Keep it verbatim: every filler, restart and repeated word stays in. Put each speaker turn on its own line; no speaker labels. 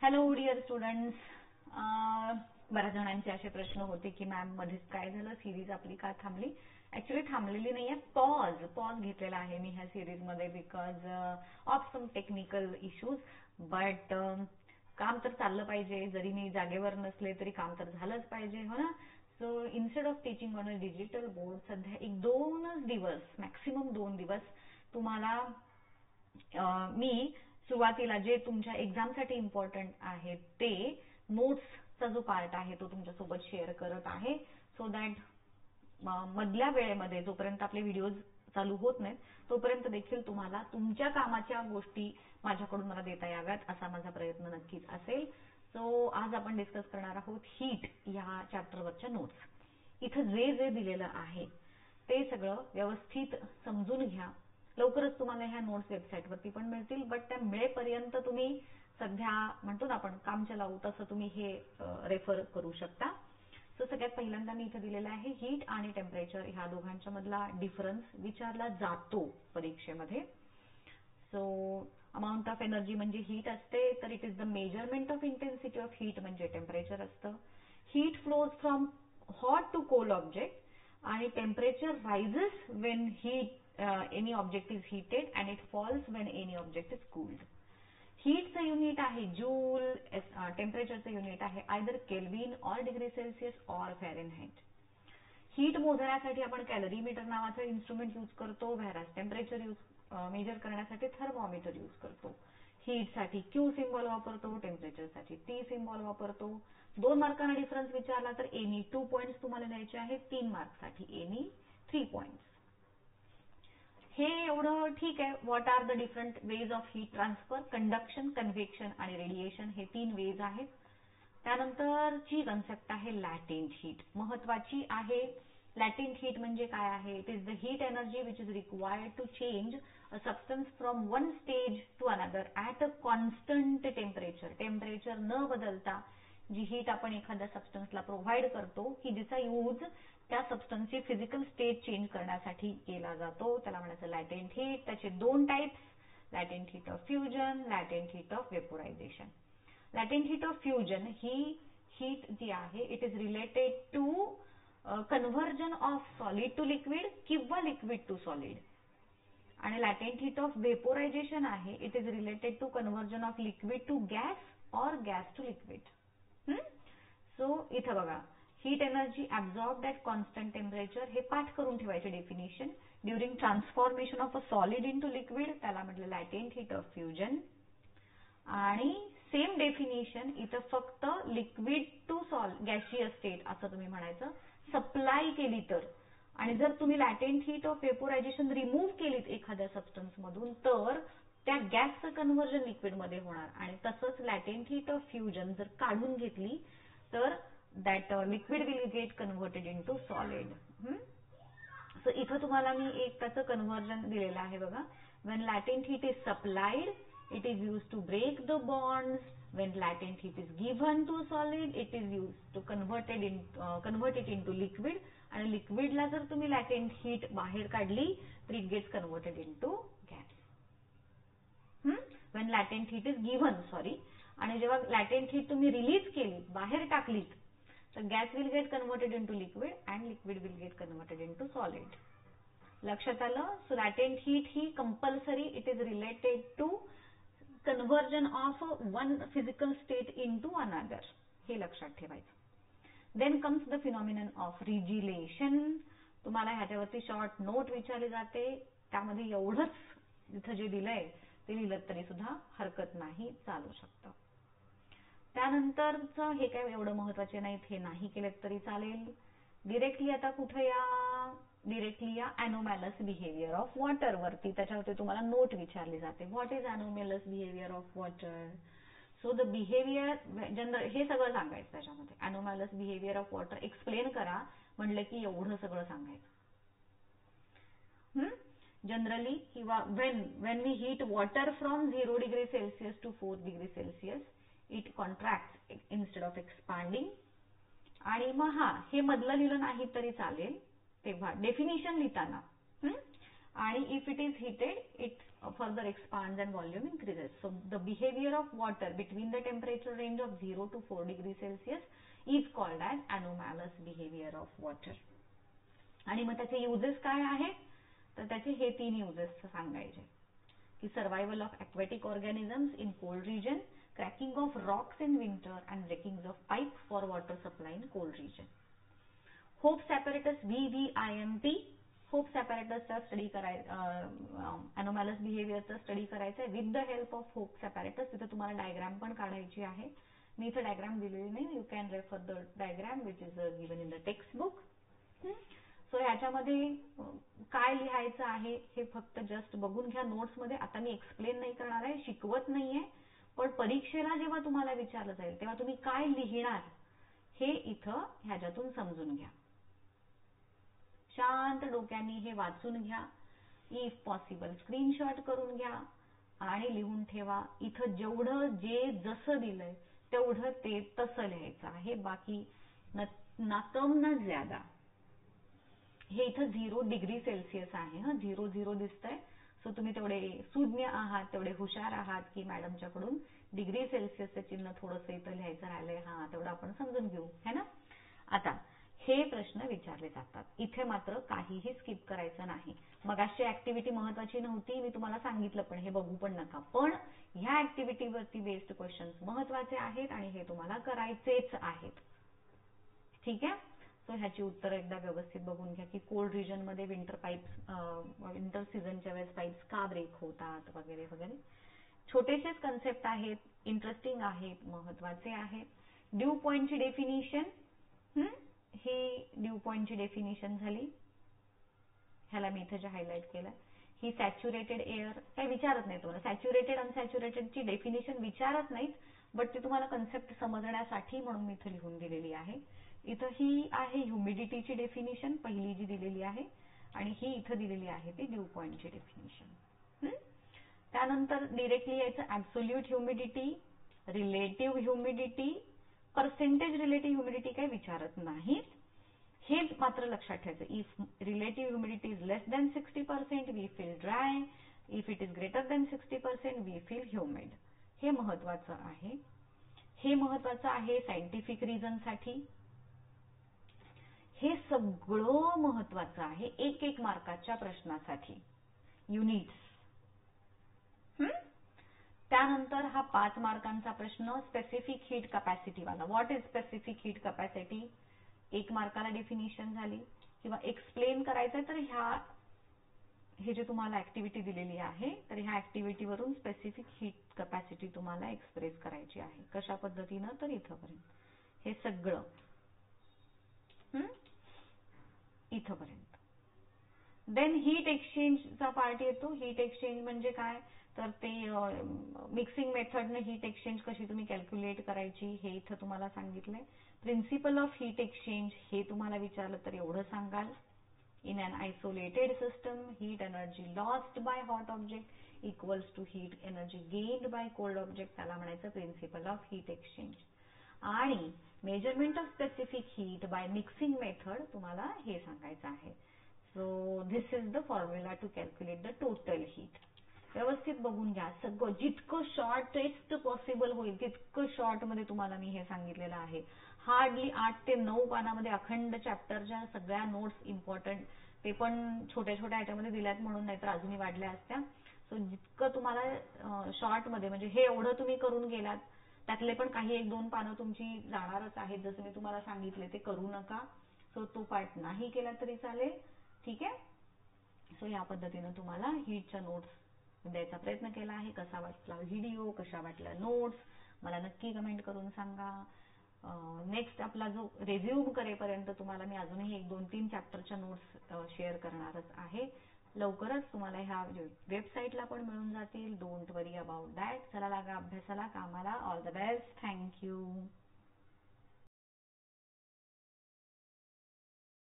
Hello dear students. बऱ्याच जणांचे असे प्रश्न होते की मॅम मध्येच काय झालं, सिरीज आपली का थांबली. ॲक्च्युली थांबलेली नाही आहे, पॉज पॉज घेतलेला आहे मी ह्या सिरीजमध्ये because of some technical issues. But काम तर चाललं पाहिजे, जरी मी जागेवर नसले तरी काम तर झालंच पाहिजे, हो ना. So instead of teaching on a digital board सध्या एक दोनच दिवस, मॅक्सिमम दोन दिवस तुम्हाला मी सुरुवातीला जे तुमच्या एक्झामसाठी इम्पॉर्टंट आहे ते नोट्सचा जो पार्ट आहे तो तुमच्यासोबत शेअर करत आहे, सो दॅट मधल्या वेळेमध्ये जोपर्यंत आपले व्हिडिओज चालू होत नाहीत तोपर्यंत देखील तुम्हाला तुमच्या कामाच्या गोष्टी माझ्याकडून मला देता याव्यात असा माझा प्रयत्न नक्कीच असेल. सो आज आपण डिस्कस करणार आहोत हीट ह्या चॅप्टरवरच्या नोट्स. इथं जे जे दिलेलं आहे ते सगळं व्यवस्थित समजून घ्या. लवकरच तुम्हाला ह्या नोट्स वेबसाईटवरती पण मिळतील, बट त्या मिळेपर्यंत तुम्ही सध्या म्हणतो ना आपण काम चलावू तसं तुम्ही हे रेफर करू शकता. सो सगळ्यात पहिल्यांदा मी इथे दिलेलं आहे हीट आणि टेम्परेचर ह्या दोघांच्या मधला डिफरन्स विचारला जातो परीक्षेमध्ये. सो अमाऊंट ऑफ एनर्जी म्हणजे हीट असते, तर it is the measurement of intensity of heat म्हणजे टेम्परेचर असतं. Heat flows from hot to cold object आणि temperature rises when heat any object is heated and it falls when any object is cooled. हीटचं unit आहे joule, टेम्परेचरचं unit आहे either kelvin or degree Celsius or Fahrenheit. Heat मोजण्यासाठी आपण calorimeter नावाचं instrument use करतो, व्हेरास temperature use measure करण्यासाठी thermometer use करतो. हीटसाठी क्यू सिम्बॉल वापरतो, टेम्परेचरसाठी टी सिम्बॉल वापरतो. दोन मार्कांना डिफरन्स विचारला तर एनी टू पॉईंट्स तुम्हाला द्यायचे आहेत, तीन मार्कसाठी एनी थ्री पॉईंट्स. हे एवढं ठीक आहे. What are the different ways of heat transfer? Conduction, convection आणि रेडिएशन हे तीन वेज आहेत. त्यानंतरची कन्सेप्ट आहे लॅटेंट हीट, महत्वाची आहे. लॅटेंट हीट म्हणजे काय आहे? It is the heat energy which is required to change a substance from one stage to another at a constant temperature. Temperature न बदलता जी हीट आपण एखाद्या सबस्टन्सला प्रोव्हाइड करतो की जिचा यूज त्या सबस्टन्सची फिजिकल स्टेट चेंज करण्यासाठी केला जातो, त्याला म्हणायचं लॅटेंट हीट. त्याचे दोन types, latent heat of fusion, latent heat of vaporization. Latent heat of fusion ही हीट जी आहे it is related to conversion of solid to liquid किंवा लिक्विड टू सॉलिड. आणि लॅटेंट हीट ऑफ वेपोरायझेशन आहे it is related to conversion of liquid to gas or gas to liquid. So इथं बघा, heat energy absorbed at constant temperature हे पाठ करून ठेवायचे definition. During transformation of a solid into liquid त्याला म्हटलं latent heat of fusion. आणि same definition इथं फक्त लिक्विड टू सॉल गॅशियस स्टेट असं तुम्ही म्हणायचं सप्लाय केली तर. आणि जर तुम्ही latent heat of vaporization remove केलीत एखाद्या सबस्टन्स मधून तर त्या गॅसचं कन्व्हर्जन लिक्विडमध्ये होणार. आणि तसंच लॅटेंट हीट ऑफ फ्युजन जर काढून घेतली तर that liquid will get converted into solid. So इथं तुम्हाला मी एक त्याचं कन्व्हर्जन दिलेलं आहे बघा. When latent heat is supplied it is use to break the bonds. When latent heat is given to solid it is use to converted in convert it into liquid. आणि लिक्विडला जर तुम्ही लॅटेंट हीट बाहेर काढली तर it gets converted into gas. When latent heat is given sorry आणि जेव्हा लॅटेंट heat तुम्ही रिलीज केलीत, बाहेर टाकलीत, तर gas will get converted into liquid and liquid will get converted into solid. लक्षात आलं? सो लॅटेंट हीट ही compulsory it is related to conversion of one physical state into another, हे लक्षात ठेवायचं. Then comes the phenomenon of regelation. तुम्हाला ह्याच्यावरती short note विचारली जाते, त्यामध्ये एवढंच इथं जे दिलंय ते लिहिलं तरी सुद्धा हरकत नाही, चालू शकतं. त्यानंतरचं हे काय एवढं महत्वाचे नाहीत, हे नाही केलेत तरी चालेल. डिरेक्टली आता कुठे या, डिरेक्टली या अॅनोमॅलस बिहेवियर ऑफ वॉटर वरती. त्याच्यावरती तुम्हाला नोट विचारली जाते. What is anomalous behaviour of water? So the behaviour general हे सगळं सांगायचं त्याच्यामध्ये. Anomalous behaviour of water explain करा म्हटलं की एवढं सगळं सांगायचं. जनरली किंवा when when we heat water from zero degree Celsius to four degree Celsius it contract instead of expanding. आणि मग हा हे मधलं लिहिलं नाही तरी चालेल तेव्हा डेफिनेशन लिहिताना. आणि if it is heated it further expands and volume increases. So the behavior of water between the temperature range of zero to four degrees Celsius is called as anomalous behavior of water. आणि मग त्याचे uses काय आहेत, तर त्याचे हे तीन uses सांगायचे की survival of aquatic organisms in cold region, cracking of rocks in winter and breakings of pipe for water supply in cold region. Hope's apparatus V V I M P, Hope's apparatus चा study करायचा, anomalous behavior चा study करायचा आहे with the help of Hope's apparatus. तिथे तुम्हाला diagram पण काढायची आहे. मी इथे डायग्राम दिलेली नाही, you can refer the diagram which is given in the text book. So ह्याच्यामध्ये काय लिहायचं आहे हे फक्त जस्ट बघून घ्या नोट्स मध्ये. आता मी एक्सप्लेन नाही करणार आहे, शिकवत नाहीये, पण परीक्षेला जेव्हा तुम्हाला विचारलं जाईल तेव्हा तुम्ही काय लिहिणार हे इथं ह्याच्यातून समजून घ्या. शांत डोक्याने हे वाचून घ्या, इफ पॉसिबल स्क्रीनशॉट करून घ्या आणि लिहून ठेवा. इथं जेवढं जे जसं दिलंय तेवढं ते तसं लिहायचं आहे, बाकी ना कम ना ज्यादा. हे इथं झिरो डिग्री सेल्सिअस आहे. हा झिरो झिरो दिसतंय, सो तुम्ही तेवढे सुज्ञ आहात, तेवढे हुशार आहात की मॅडमच्याकडून डिग्री सेल्सिअसचं चिन्ह थोडंसं इथं लिहायचं राहिलंय, हा तेवढं आपण समजून घेऊ है ना. आता हे प्रश्न विचारले जातात, इथे मात्र काहीही स्किप करायचं नाही. मग अशी ऍक्टिव्हिटी महत्वाची नव्हती, मी तुम्हाला सांगितलं पण हे बघू पण नका, पण ह्या ऍक्टिव्हिटीवरती बेस्ड क्वेश्चन्स महत्वाचे आहेत आणि हे तुम्हाला करायचेच आहेत. ठीक आहे. सो ह्याची उत्तर एकदा व्यवस्थित बघून घ्या की कोल्ड रिजन मध्ये विंटर पाईप्स विंटर सीझनच्या वेळेस पाईप्स का ब्रेक होतात वगैरे वगैरे. छोटेसेच कन्सेप्ट आहेत, इंटरेस्टिंग आहेत, महत्वाचे आहेत. ड्यू पॉइंटची डेफिनिशन, ही ड्यू पॉइंटची डेफिनिशन झाली. ह्याला मी इथे जे हायलाइट केलं, ही सॅच्युरेटेड एअर काय विचारत नाही तुम्हाला, सॅच्युरेटेड अनसॅच्युरेटेडची डेफिनिशन विचारत नाहीत, बट ती तुम्हाला कन्सेप्ट समजण्यासाठी म्हणून मी इथे लिहून दिलेली आहे. इथं ही आहे ह्युमिडिटीची डेफिनिशन पहिली जी दिलेली आहे, आणि ही इथं दिलेली आहे ती ड्यू पॉइंटची डेफिनिशन. त्यानंतर डिरेक्टली यायचं absolute humidity, relative humidity, percentage relative humidity काही विचारत नाहीत. हे मात्र लक्षात ठेवायचं, if relative humidity is less than sixty percent we feel dry, if it is greater than sixty percent we feel humid. हे महत्वाचं आहे. हे महत्वाचं आहे सायंटिफिक रिझन साठी. हे सगळं महत्वाचं आहे एक एक मार्काच्या प्रश्नासाठी, युनिट्स. त्यानंतर हा पाच मार्कांचा प्रश्न स्पेसिफिक हीट कॅपॅसिटी वाला. What is specific heat capacity, एक मार्काला डेफिनिशन झाली. किंवा एक्सप्लेन करायचंय तर ह्या हे जे तुम्हाला ऍक्टिव्हिटी दिलेली आहे, तर ह्या ऍक्टिव्हिटीवरून स्पेसिफिक हीट कॅपॅसिटी तुम्हाला एक्सप्रेस करायची आहे. कशा पद्धतीनं, तर इथंपर्यंत हे सगळं इथंपर्यंत. देन हीट एक्सचेंजचा पार्ट येतो. हीट एक्सचेंज म्हणजे काय, तर ते मिक्सिंग मेथडने हीट एक्सचेंज कशी तुम्ही कॅल्क्युलेट करायची हे इथं तुम्हाला सांगितलंय. प्रिन्सिपल ऑफ हीट एक्सचेंज हे तुम्हाला विचारलं तर एवढं सांगाल. In an isolated system heat energy lost by hot object equals to heat energy gained by cold object, त्याला म्हणायचं प्रिन्सिपल ऑफ हीट एक्सचेंज. आणि measurement of specific heat by mixing method तुम्हाला हे सांगायचं आहे. So this is the formula to calculate the total heat. व्यवस्थित बघून घ्या, सगळं जितकं शॉर्टेस्ट पॉसिबल होईल तितकं शॉर्ट मध्ये तुम्हाला मी हे सांगितलेलं आहे. हार्डली आठ ते नऊ पानामध्ये अखंड चॅप्टरच्या सगळ्या नोट्स इम्पॉर्टंट, ते पण छोट्या छोट्या ह्याच्यामध्ये दिल्यात म्हणून, नाहीतर अजूनही वाढल्या असत्या. सो जितकं तुम्हाला शॉर्ट मध्ये, म्हणजे हे एवढं तुम्ही करून गेलात त्यातले पण काही एक दोन पानं तुमची जाणारच आहेत, जसं मी तुम्हाला सांगितले ते करू नका. सो तो पार्ट नाही केला तरी चालेल. ठीक आहे. सो या पद्धतीनं तुम्हाला हीटच्या नोट्स द्यायचा प्रयत्न केला आहे. कसा वाटला व्हिडिओ, कशा वाटल्या नोट्स, मला नक्की कमेंट करून सांगा. नेक्स्ट आपला जो रेझ्यूम करेपर्यंत तुम्हाला मी अजूनही एक दोन तीन चॅप्टरच्या नोट्स शेअर करणारच आहे. लवकरच तुम्हाला ह्या वेबसाईटला पण मिळून जातील. Don't worry about that. चला लागा अभ्यासाला, कामाला. All the best. थँक्यू.